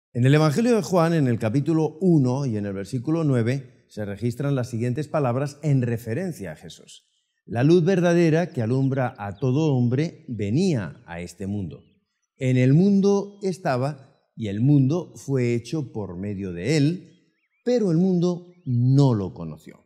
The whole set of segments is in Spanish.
En el Evangelio de Juan, en el capítulo 1 y en el versículo 9, se registran las siguientes palabras en referencia a Jesús. La luz verdadera que alumbra a todo hombre venía a este mundo. En el mundo estaba y el mundo fue hecho por medio de él, pero el mundo no lo conoció.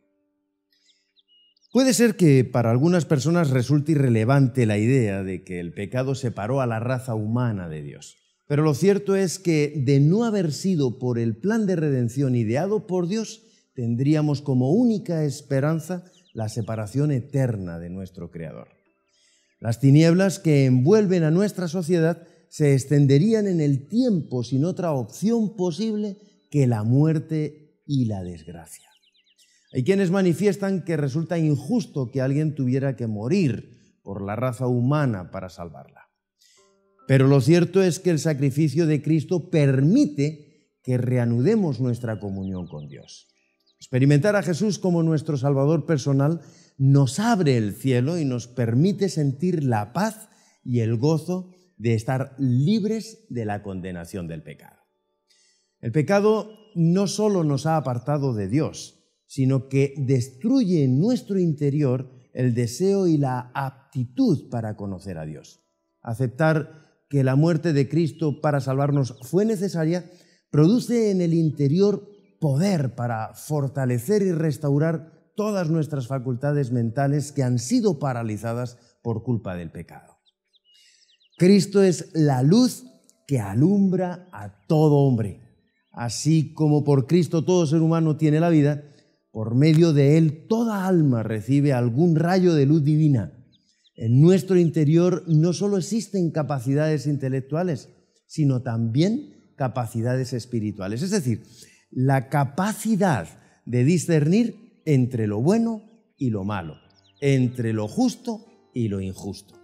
Puede ser que para algunas personas resulte irrelevante la idea de que el pecado separó a la raza humana de Dios. Pero lo cierto es que de no haber sido por el plan de redención ideado por Dios, tendríamos como única esperanza la separación eterna de nuestro Creador. Las tinieblas que envuelven a nuestra sociedad se extenderían en el tiempo sin otra opción posible que la muerte y la desgracia. Hay quienes manifiestan que resulta injusto que alguien tuviera que morir por la raza humana para salvarla. Pero lo cierto es que el sacrificio de Cristo permite que reanudemos nuestra comunión con Dios. Experimentar a Jesús como nuestro Salvador personal nos abre el cielo y nos permite sentir la paz y el gozo de estar libres de la condenación del pecado. El pecado no solo nos ha apartado de Dios, sino que destruye en nuestro interior el deseo y la aptitud para conocer a Dios. Aceptar que la muerte de Cristo para salvarnos fue necesaria produce en el interior poder para fortalecer y restaurar todas nuestras facultades mentales que han sido paralizadas por culpa del pecado. Cristo es la luz que alumbra a todo hombre. Así como por Cristo todo ser humano tiene la vida, por medio de él toda alma recibe algún rayo de luz divina. En nuestro interior no solo existen capacidades intelectuales, sino también capacidades espirituales. Es decir, la capacidad de discernir entre lo bueno y lo malo, entre lo justo y lo injusto.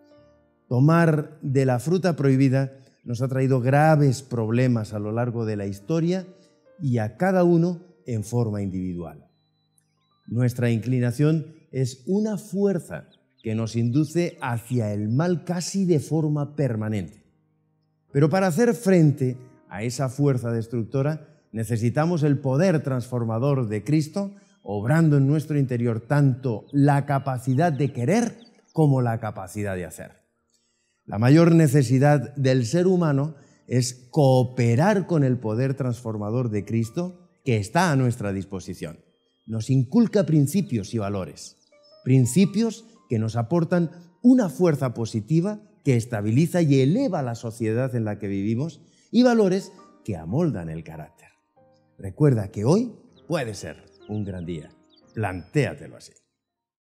Tomar de la fruta prohibida nos ha traído graves problemas a lo largo de la historia y a cada uno en forma individual. Nuestra inclinación es una fuerza que nos induce hacia el mal casi de forma permanente. Pero para hacer frente a esa fuerza destructora necesitamos el poder transformador de Cristo, obrando en nuestro interior tanto la capacidad de querer como la capacidad de hacer. La mayor necesidad del ser humano es cooperar con el poder transformador de Cristo que está a nuestra disposición. Nos inculca principios y valores, principios que nos aportan una fuerza positiva que estabiliza y eleva la sociedad en la que vivimos y valores que amoldan el carácter. Recuerda que hoy puede ser un gran día. Plantéatelo así.